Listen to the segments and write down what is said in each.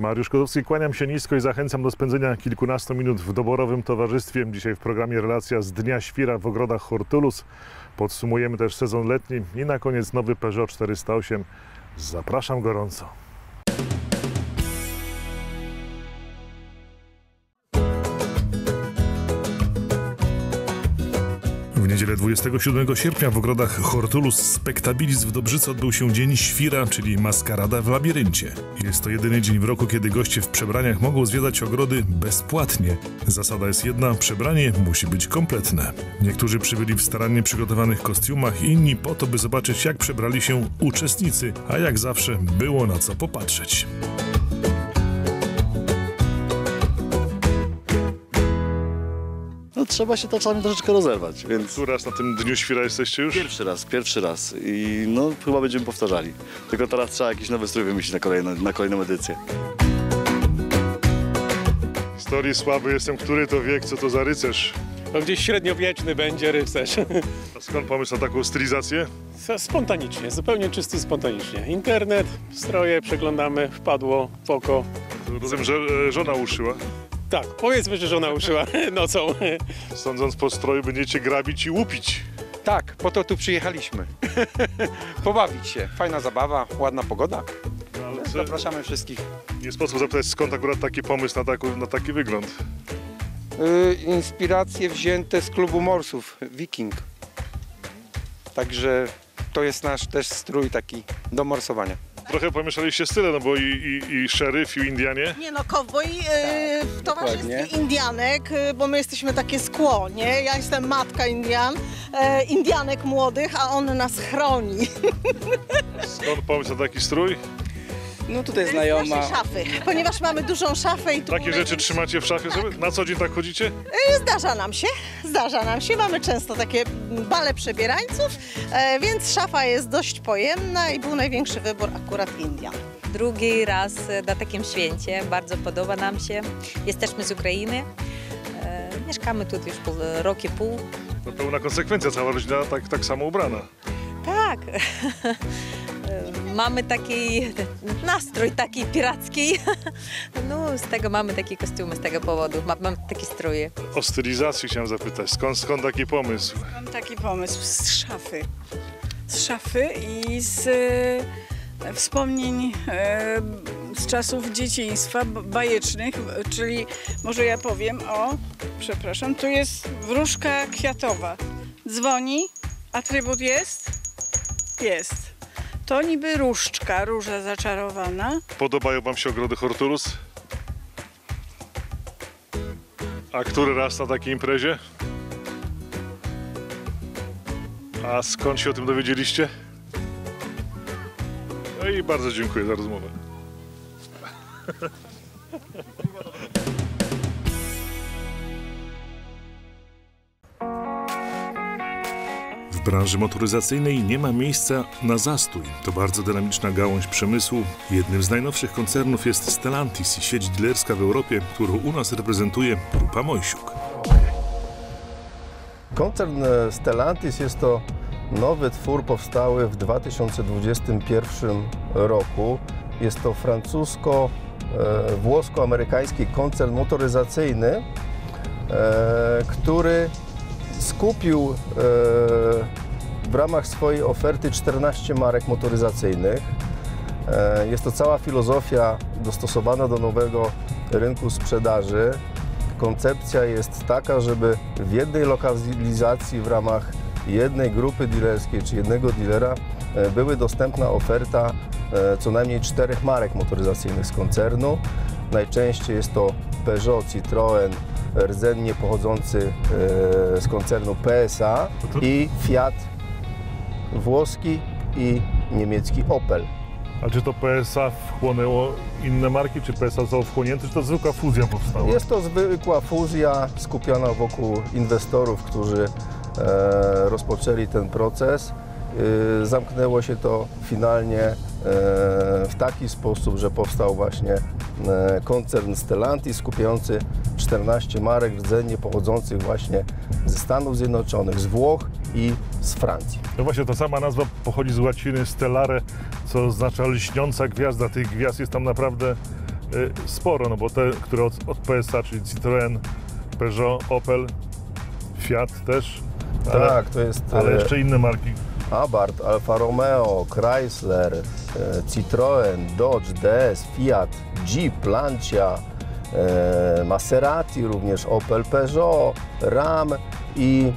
Mariusz Kotowski, kłaniam się nisko i zachęcam do spędzenia kilkunastu minut w doborowym towarzystwie. Dzisiaj w programie relacja z Dnia Świra w ogrodach Hortulus. Podsumujemy też sezon letni i na koniec nowy Peugeot 408. Zapraszam gorąco. W niedzielę 27 sierpnia w ogrodach Hortulus Spectabilis w Dobrzyce odbył się Dzień Świra, czyli maskarada w labiryncie. Jest to jedyny dzień w roku, kiedy goście w przebraniach mogą zwiedzać ogrody bezpłatnie. Zasada jest jedna, przebranie musi być kompletne. Niektórzy przybyli w starannie przygotowanych kostiumach, inni po to, by zobaczyć, jak przebrali się uczestnicy, a jak zawsze było na co popatrzeć. Trzeba się czasami troszeczkę rozerwać, więc... Który raz na tym Dniu Świra jesteście już? Pierwszy raz i no chyba będziemy powtarzali. Tylko teraz trzeba jakiś nowy strój wymyślić na kolejną edycję. Historii słaby jestem, który to wiek, co to za rycerz? No gdzieś średniowieczny będzie rycerz. A skąd pomysł na taką stylizację? Spontanicznie, zupełnie czysty spontanicznie. Internet, stroje przeglądamy, wpadło w oko. Rozumiem, że żona uszyła. Tak, powiedzmy, że żona uszyła nocą. Sądząc po stroju, będziecie grabić i łupić. Tak, po to tu przyjechaliśmy. Pobawić się. Fajna zabawa, ładna pogoda. Zapraszamy wszystkich. Nie sposób zapytać, skąd akurat taki pomysł na taki wygląd. Inspiracje wzięte z klubu morsów, Wiking. Także to jest nasz też strój taki do morsowania. Trochę pomieszaliście style, no bo i szeryf, i Indianie. Nie no, kowboj w towarzystwie Indianek, bo my jesteśmy takie skło, nie? Ja jestem matka Indianek młodych, a on nas chroni. Skąd pomysł na taki strój? No tutaj znajoma. Szafy, ponieważ mamy dużą szafę i tu... Takie rzeczy trzymacie w szafie sobie? Na co dzień tak chodzicie? Zdarza nam się. Mamy często takie bale przebierańców, więc szafa jest dość pojemna i był największy wybór akurat Indian. Drugi raz na takim święcie, bardzo podoba nam się. Jesteśmy z Ukrainy, mieszkamy tu już rok i pół. No pełna konsekwencja, cała rodzina tak samo ubrana. Tak, mamy taki nastrój taki piracki, no z tego mamy takie kostiumy, z tego powodu, mamy takie stroje. O stylizację chciałem zapytać, skąd taki pomysł? Mam taki pomysł z szafy i z wspomnień z czasów dzieciństwa bajecznych, czyli może ja powiem przepraszam, tu jest wróżka kwiatowa, dzwoni, atrybut jest? Jest. To niby różdżka, róża zaczarowana. Podobają wam się ogrody Hortulus? A który raz na takiej imprezie? A skąd się o tym dowiedzieliście? No i bardzo dziękuję za rozmowę. W branży motoryzacyjnej nie ma miejsca na zastój. To bardzo dynamiczna gałąź przemysłu. Jednym z najnowszych koncernów jest Stellantis i sieć dealerska w Europie, którą u nas reprezentuje Grupa Mojsiuk. Koncern Stellantis jest to nowy twór powstały w 2021 roku. Jest to francusko-włosko-amerykański koncern motoryzacyjny, który skupił w ramach swojej oferty 14 marek motoryzacyjnych. Jest to cała filozofia dostosowana do nowego rynku sprzedaży. Koncepcja jest taka, żeby w jednej lokalizacji w ramach jednej grupy dealerskiej czy jednego dealera były dostępna oferta co najmniej 4 marek motoryzacyjnych z koncernu. Najczęściej jest to Peugeot, Citroën, rdzennie pochodzący z koncernu PSA i Fiat włoski i niemiecki Opel. A czy to PSA wchłonęło inne marki, czy PSA zostało wchłonięte, czy to zwykła fuzja powstała? Jest to zwykła fuzja skupiona wokół inwestorów, którzy rozpoczęli ten proces. Zamknęło się to finalnie w taki sposób, że powstał właśnie koncern Stellantis skupiający 14 marek rdzennie pochodzących właśnie ze Stanów Zjednoczonych, z Włoch i z Francji. No właśnie, ta sama nazwa pochodzi z łaciny stellare, co oznacza lśniąca gwiazda. Tych gwiazd jest tam naprawdę sporo, no bo te, które od PSA, czyli Citroën, Peugeot, Opel, Fiat też. Tak, to jest... Ale jeszcze inne marki. Abarth, Alfa Romeo, Chrysler, Citroën, Dodge, DS, Fiat, Jeep, Lancia, Maserati również, Opel, Peugeot, Ram i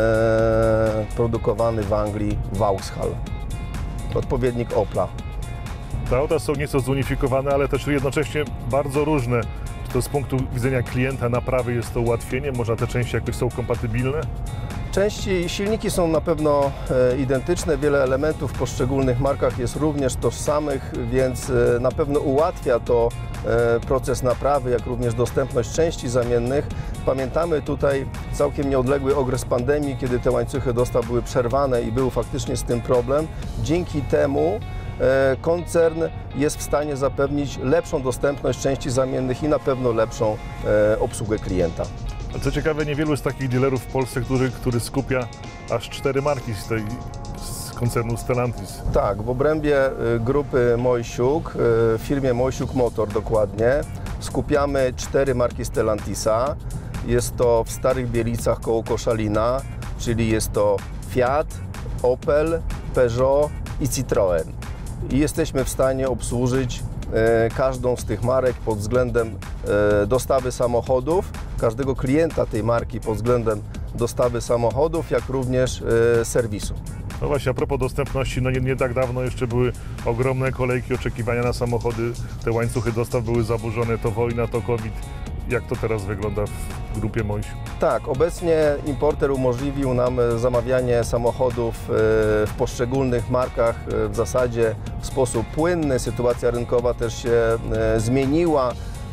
produkowany w Anglii Vauxhall, odpowiednik Opla. Te auta są nieco zunifikowane, ale też jednocześnie bardzo różne. Czy to z punktu widzenia klienta naprawy jest to ułatwienie? Może te części jakoś są kompatybilne? Części i silniki są na pewno identyczne, wiele elementów w poszczególnych markach jest również tożsamych, więc na pewno ułatwia to proces naprawy, jak również dostępność części zamiennych. Pamiętamy tutaj całkiem nieodległy okres pandemii, kiedy te łańcuchy dostaw były przerwane i był faktycznie z tym problem. Dzięki temu koncern jest w stanie zapewnić lepszą dostępność części zamiennych i na pewno lepszą obsługę klienta. A co ciekawe, niewielu jest takich dealerów w Polsce, który skupia aż 4 marki z koncernu Stellantis. Tak, w obrębie grupy Mojsiuk, w firmie Mojsiuk Motor dokładnie, skupiamy 4 marki Stellantisa. Jest to w Starych Bielicach koło Koszalina, czyli jest to Fiat, Opel, Peugeot i Citroën. I jesteśmy w stanie obsłużyć każdą z tych marek pod względem dostawy samochodów, każdego klienta tej marki pod względem dostawy samochodów, jak również serwisu. No właśnie, a propos dostępności, no nie tak dawno jeszcze były ogromne kolejki oczekiwania na samochody, te łańcuchy dostaw były zaburzone, to wojna, to COVID. Jak to teraz wygląda w grupie Mojsiuk? Tak, obecnie importer umożliwił nam zamawianie samochodów w poszczególnych markach w zasadzie w sposób płynny. Sytuacja rynkowa też się zmieniła.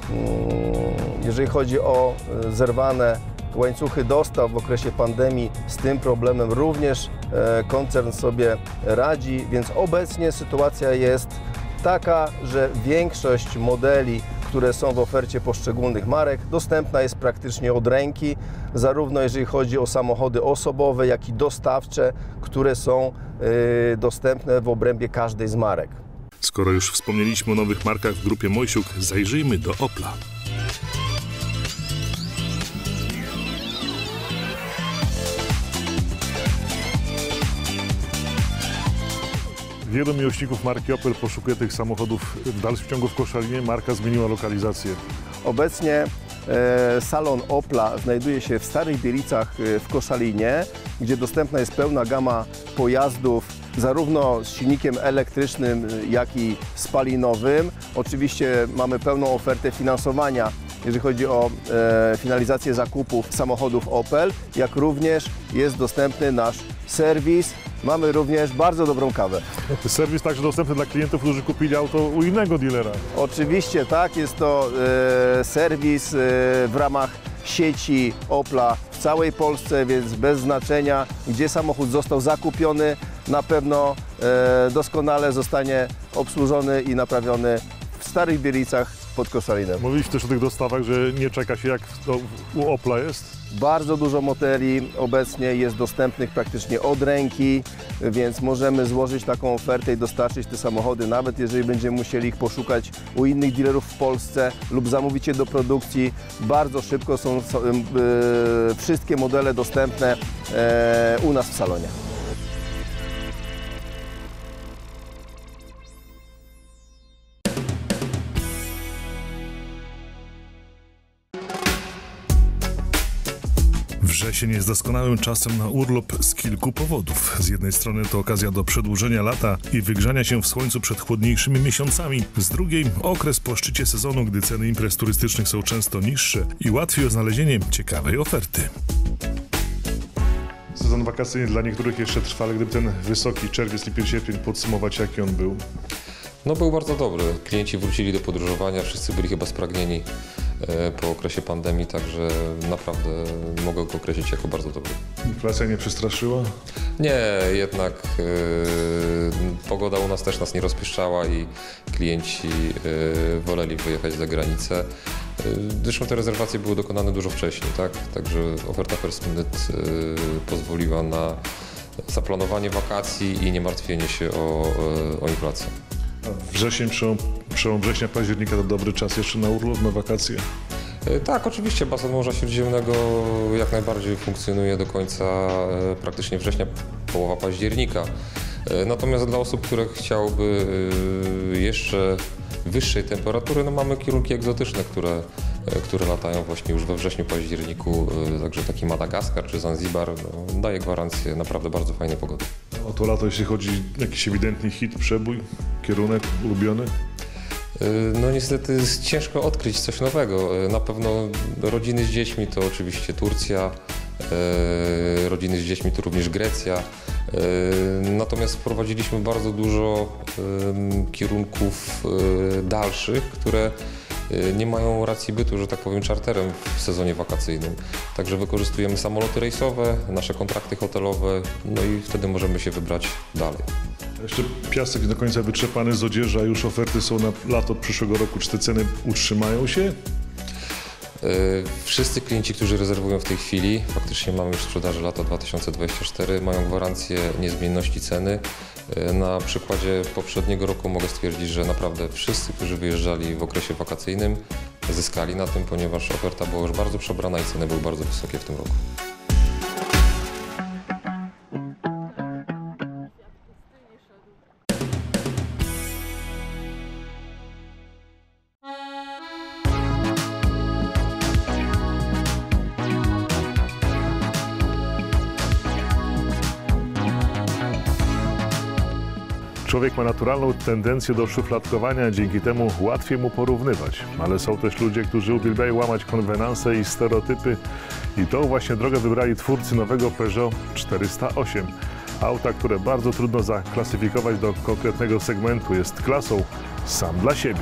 Jeżeli chodzi o zerwane łańcuchy dostaw w okresie pandemii, z tym problemem również koncern sobie radzi, więc obecnie sytuacja jest taka, że większość modeli, które są w ofercie poszczególnych marek, dostępna jest praktycznie od ręki, zarówno jeżeli chodzi o samochody osobowe, jak i dostawcze, które są dostępne w obrębie każdej z marek. Skoro już wspomnieliśmy o nowych markach w grupie Mojsiuk, zajrzyjmy do Opla. Wielu miłośników marki Opel poszukuje tych samochodów w dalszym ciągu w Koszalinie. Marka zmieniła lokalizację. Obecnie salon Opla znajduje się w Starych Bielicach w Koszalinie, gdzie dostępna jest pełna gama pojazdów, zarówno z silnikiem elektrycznym, jak i spalinowym. Oczywiście mamy pełną ofertę finansowania, jeżeli chodzi o finalizację zakupów samochodów Opel, jak również jest dostępny nasz serwis. Mamy również bardzo dobrą kawę. Serwis także dostępny dla klientów, którzy kupili auto u innego dealera. Oczywiście tak, jest to serwis w ramach sieci Opla w całej Polsce, więc bez znaczenia, gdzie samochód został zakupiony, na pewno doskonale zostanie obsłużony i naprawiony w Starych Bielicach pod Koszalinem. Mówiliście też o tych dostawach, że nie czeka się jak to u Opla jest. Bardzo dużo modeli obecnie jest dostępnych praktycznie od ręki, więc możemy złożyć taką ofertę i dostarczyć te samochody, nawet jeżeli będziemy musieli ich poszukać u innych dealerów w Polsce lub zamówić je do produkcji. Bardzo szybko są wszystkie modele dostępne u nas w salonie. Wrzesień jest doskonałym czasem na urlop z kilku powodów. Z jednej strony to okazja do przedłużenia lata i wygrzania się w słońcu przed chłodniejszymi miesiącami. Z drugiej okres po szczycie sezonu, gdy ceny imprez turystycznych są często niższe i łatwiej o znalezienie ciekawej oferty. Sezon wakacyjny dla niektórych jeszcze trwa, ale gdyby ten wysoki czerwiec, lipiec, sierpień podsumować, jaki on był? No był bardzo dobry. Klienci wrócili do podróżowania, wszyscy byli chyba spragnieni po okresie pandemii, także naprawdę mogę go określić jako bardzo dobry. Inflacja nie przestraszyła? Nie, jednak pogoda u nas też nas nie rozpieszczała i klienci woleli wyjechać za granicę. Zresztą te rezerwacje były dokonane dużo wcześniej, tak? Także oferta First Minute pozwoliła na zaplanowanie wakacji i nie martwienie się o inflację. Wrzesień przełom września-października to dobry czas jeszcze na urlop, na wakacje? Tak, oczywiście basen Morza Śródziemnego jak najbardziej funkcjonuje do końca praktycznie września, połowa października. Natomiast dla osób, które chciałyby jeszcze wyższej temperatury, no mamy kierunki egzotyczne, które latają właśnie już we wrześniu, październiku, także taki Madagaskar czy Zanzibar daje gwarancję naprawdę bardzo fajnej pogody. O to lato, jeśli chodzi jakiś ewidentny hit, przebój, kierunek ulubiony? No niestety jest ciężko odkryć coś nowego. Na pewno rodziny z dziećmi to oczywiście Turcja, rodziny z dziećmi to również Grecja. Natomiast wprowadziliśmy bardzo dużo kierunków dalszych, które nie mają racji bytu, że tak powiem, czarterem w sezonie wakacyjnym. Także wykorzystujemy samoloty rejsowe, nasze kontrakty hotelowe, no i wtedy możemy się wybrać dalej. Jeszcze piasek do końca wyczerpany z odzieży, a już oferty są na lato przyszłego roku. Czy te ceny utrzymają się? Wszyscy klienci, którzy rezerwują w tej chwili, faktycznie mamy już w sprzedaży lato 2024, mają gwarancję niezmienności ceny. Na przykładzie poprzedniego roku mogę stwierdzić, że naprawdę wszyscy, którzy wyjeżdżali w okresie wakacyjnym, zyskali na tym, ponieważ oferta była już bardzo przebrana i ceny były bardzo wysokie w tym roku. Człowiek ma naturalną tendencję do szufladkowania, dzięki temu łatwiej mu porównywać. Ale są też ludzie, którzy uwielbiają łamać konwenanse i stereotypy. I tą właśnie drogę wybrali twórcy nowego Peugeot 408. Auta, które bardzo trudno zaklasyfikować do konkretnego segmentu. Jest klasą sam dla siebie.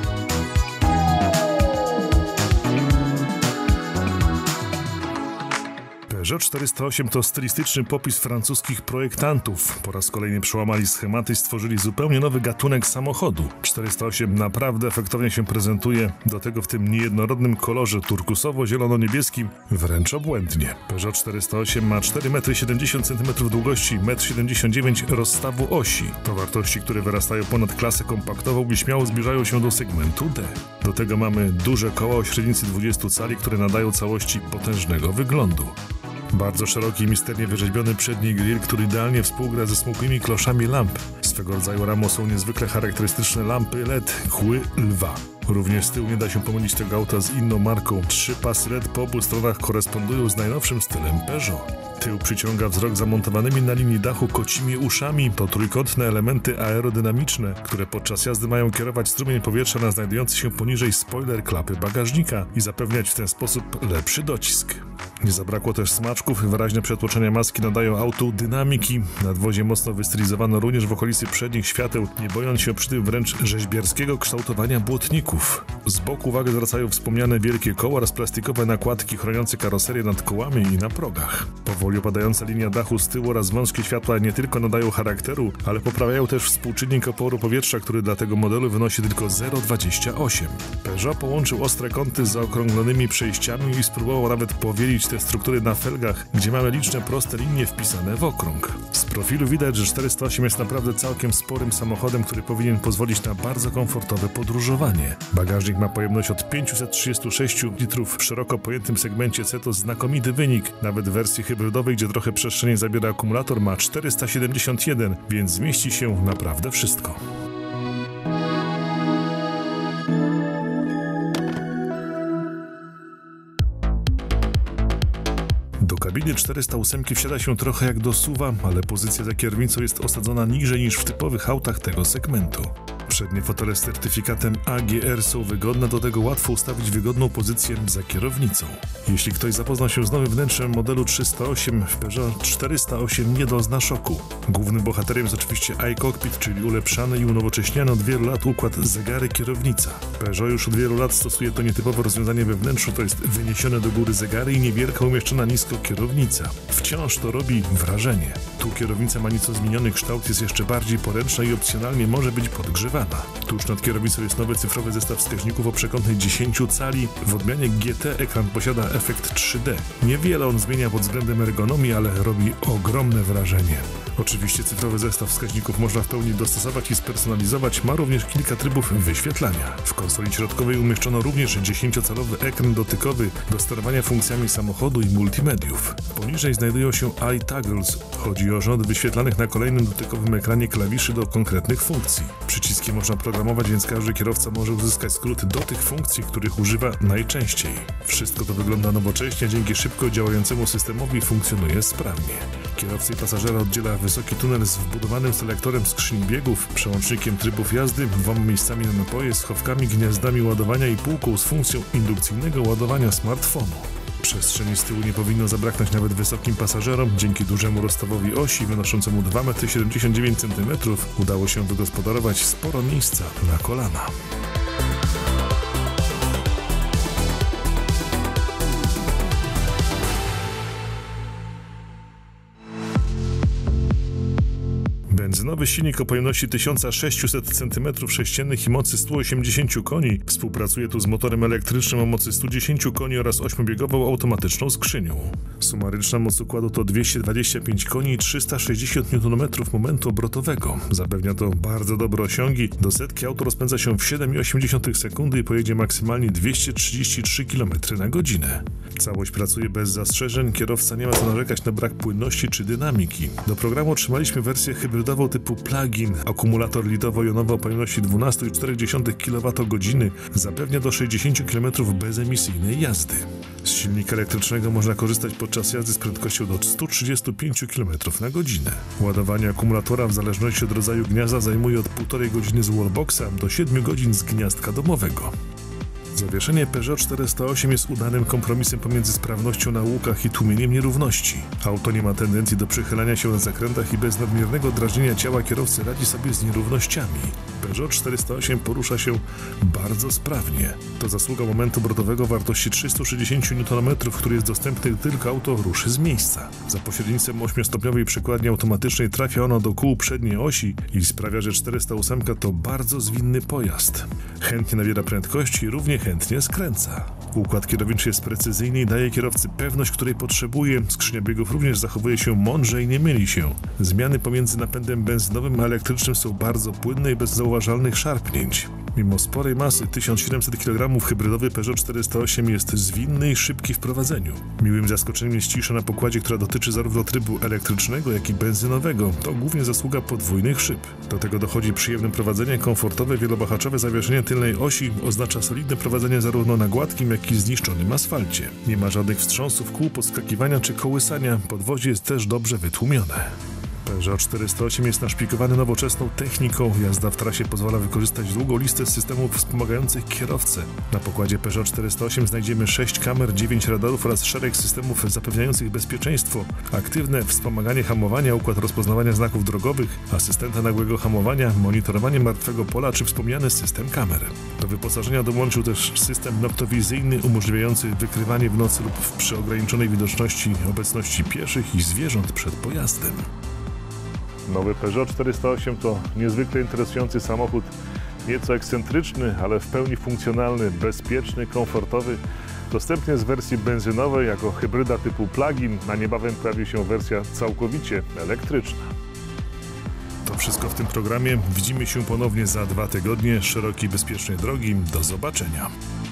Peugeot 408 to stylistyczny popis francuskich projektantów. Po raz kolejny przełamali schematy i stworzyli zupełnie nowy gatunek samochodu. 408 naprawdę efektownie się prezentuje, do tego w tym niejednorodnym kolorze turkusowo-zielono-niebieskim, wręcz obłędnie. Peugeot 408 ma 4,70 m długości, 1,79 m rozstawu osi. To wartości, które wyrastają ponad klasę kompaktową i śmiało zbliżają się do segmentu D. Do tego mamy duże koła o średnicy 20 cali, które nadają całości potężnego wyglądu. Bardzo szeroki i misternie wyrzeźbiony przedni grill, który idealnie współgra ze smukłymi kloszami lamp. Swego rodzaju ramą są niezwykle charakterystyczne lampy LED kły lwa. Również z tyłu nie da się pomylić tego auta z inną marką. 3 pasy LED po obu stronach korespondują z najnowszym stylem Peugeot. Tył przyciąga wzrok zamontowanymi na linii dachu kocimi uszami. To trójkątne elementy aerodynamiczne, które podczas jazdy mają kierować strumień powietrza na znajdujący się poniżej spoiler klapy bagażnika i zapewniać w ten sposób lepszy docisk. Nie zabrakło też smaczków, wyraźne przetłoczenia maski nadają autu dynamiki. Nadwozie mocno wystylizowano również w okolicy przednich świateł, nie bojąc się przy tym wręcz rzeźbiarskiego kształtowania błotników. Z boku uwagę zwracają wspomniane wielkie koła oraz plastikowe nakładki chroniące karoserię nad kołami i na progach. Powoli opadająca linia dachu z tyłu oraz wąskie światła nie tylko nadają charakteru, ale poprawiają też współczynnik oporu powietrza, który dla tego modelu wynosi tylko 0,28. Peugeot połączył ostre kąty z zaokrąglonymi przejściami i spróbował nawet powielić te struktury na felgach, gdzie mamy liczne proste linie wpisane w okrąg. Z profilu widać, że 408 jest naprawdę całkiem sporym samochodem, który powinien pozwolić na bardzo komfortowe podróżowanie. Bagażnik ma pojemność od 536 litrów. W szeroko pojętym segmencie C to znakomity wynik. Nawet w wersji hybrydowej, gdzie trochę przestrzeni zabiera akumulator, ma 471, więc zmieści się naprawdę wszystko. Do kabiny 408 wsiada się trochę jak do SUV-a, ale pozycja za kierownicą jest osadzona niżej niż w typowych autach tego segmentu. Przednie fotele z certyfikatem AGR są wygodne, do tego łatwo ustawić wygodną pozycję za kierownicą. Jeśli ktoś zapoznał się z nowym wnętrzem modelu 308, w Peugeot 408 nie dozna szoku. Głównym bohaterem jest oczywiście iCockpit, czyli ulepszany i unowocześniany od wielu lat układ zegary-kierownica. Peugeot już od wielu lat stosuje to nietypowe rozwiązanie we wnętrzu, to jest wyniesione do góry zegary i niewielka umieszczona nisko kierownica. Wciąż to robi wrażenie. Tu kierownica ma nieco zmieniony kształt, jest jeszcze bardziej poręczna i opcjonalnie może być podgrzewana. przerwana. Tuż nad kierownicą jest nowy cyfrowy zestaw wskaźników o przekątnej 10 cali. W odmianie GT ekran posiada efekt 3D. Niewiele on zmienia pod względem ergonomii, ale robi ogromne wrażenie. Oczywiście cyfrowy zestaw wskaźników można w pełni dostosować i spersonalizować, ma również kilka trybów wyświetlania. W konsoli środkowej umieszczono również 10-calowy ekran dotykowy do sterowania funkcjami samochodu i multimediów. Poniżej znajdują się iToggles. Chodzi o rząd wyświetlanych na kolejnym dotykowym ekranie klawiszy do konkretnych funkcji. Przyciski można programować, więc każdy kierowca może uzyskać skróty do tych funkcji, których używa najczęściej. Wszystko to wygląda nowocześnie, dzięki szybko działającemu systemowi funkcjonuje sprawnie. Kierowcy i pasażera oddziela wysoki tunel z wbudowanym selektorem skrzyni biegów, przełącznikiem trybów jazdy, 2 miejscami na napoje, schowkami, gniazdami ładowania i półką z funkcją indukcyjnego ładowania smartfonu. Przestrzeni z tyłu nie powinno zabraknąć nawet wysokim pasażerom. Dzięki dużemu rozstawowi osi wynoszącemu 2,79 m udało się wygospodarować sporo miejsca na kolana. Benzynowy silnik o pojemności 1600 cm3 i mocy 180 koni współpracuje tu z motorem elektrycznym o mocy 110 koni oraz 8-biegową automatyczną skrzynią. Sumaryczna moc układu to 225 koni i 360 Nm momentu obrotowego. Zapewnia to bardzo dobre osiągi. Do setki auto rozpędza się w 7,8 sekundy i pojedzie maksymalnie 233 km na godzinę. Całość pracuje bez zastrzeżeń, kierowca nie ma co narzekać na brak płynności czy dynamiki. Do programu otrzymaliśmy wersję hybrydową typu plug-in. Akumulator litowo-jonowy o pojemności 12,4 kWh zapewnia do 60 km bezemisyjnej jazdy. Z silnika elektrycznego można korzystać podczas jazdy z prędkością do 135 km na godzinę. Ładowanie akumulatora w zależności od rodzaju gniazda zajmuje od 1,5 godziny z wallboxa do 7 godzin z gniazdka domowego. Zawieszenie Peugeot 408 jest udanym kompromisem pomiędzy sprawnością na łukach i tłumieniem nierówności. Auto nie ma tendencji do przechylania się na zakrętach i bez nadmiernego drażnienia ciała kierowcy radzi sobie z nierównościami. Peugeot 408 porusza się bardzo sprawnie. To zasługa momentu obrotowego wartości 360 Nm, który jest dostępny, gdy tylko auto ruszy z miejsca. Za pośrednictwem 8-stopniowej przekładni automatycznej trafia ono do kół przedniej osi i sprawia, że 408 to bardzo zwinny pojazd. Chętnie nabiera prędkości i równie chętnie skręca. Układ kierowniczy jest precyzyjny i daje kierowcy pewność, której potrzebuje. Skrzynia biegów również zachowuje się mądrze i nie myli się. Zmiany pomiędzy napędem benzynowym a elektrycznym są bardzo płynne i bez zauważalnych szarpnięć. Mimo sporej masy 1700 kg hybrydowy Peugeot 408 jest zwinny i szybki w prowadzeniu. Miłym zaskoczeniem jest cisza na pokładzie, która dotyczy zarówno trybu elektrycznego, jak i benzynowego. To głównie zasługa podwójnych szyb. Do tego dochodzi przyjemne prowadzenie, komfortowe, wielowahaczowe zawieszenie tylnej osi oznacza solidne prowadzenie zarówno na gładkim, jak i zniszczonym asfalcie. Nie ma żadnych wstrząsów kół, podskakiwania czy kołysania. Podwozie jest też dobrze wytłumione. Peugeot 408 jest naszpikowany nowoczesną techniką. Jazda w trasie pozwala wykorzystać długą listę systemów wspomagających kierowcę. Na pokładzie Peugeot 408 znajdziemy 6 kamer, 9 radarów oraz szereg systemów zapewniających bezpieczeństwo. Aktywne wspomaganie hamowania, układ rozpoznawania znaków drogowych, asystenta nagłego hamowania, monitorowanie martwego pola czy wspomniany system kamer. Do wyposażenia dołączył też system noktowizyjny umożliwiający wykrywanie w nocy lub przy ograniczonej widoczności obecności pieszych i zwierząt przed pojazdem. Nowy Peugeot 408 to niezwykle interesujący samochód, nieco ekscentryczny, ale w pełni funkcjonalny, bezpieczny, komfortowy. Dostępny jest w wersji benzynowej jako hybryda typu plug-in, a niebawem pojawi się wersja całkowicie elektryczna. To wszystko w tym programie. Widzimy się ponownie za 2 tygodnie. Szerokiej, bezpiecznej drogi. Do zobaczenia.